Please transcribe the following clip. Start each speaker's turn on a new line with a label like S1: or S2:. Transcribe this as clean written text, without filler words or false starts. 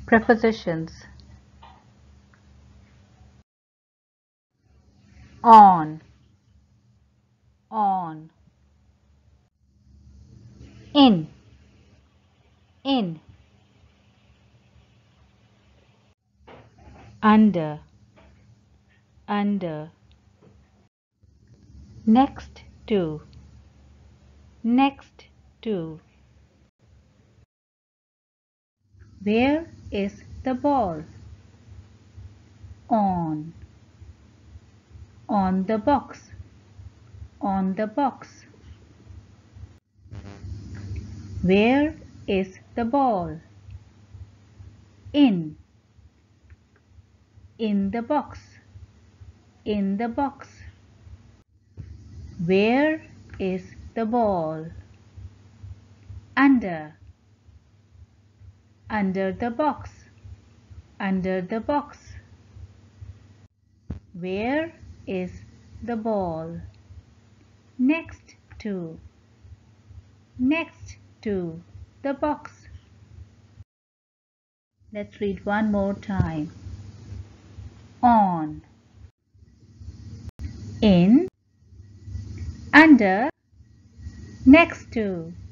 S1: Prepositions: on, on, in, under, under, next to, next to. Where is the ball? On the box, on the box. Where is the ball? In the box, in the box. Where is the ball? Under the box, under the box. Where is the ball? Next to the box. Let's read one more time. On, in, under, next to.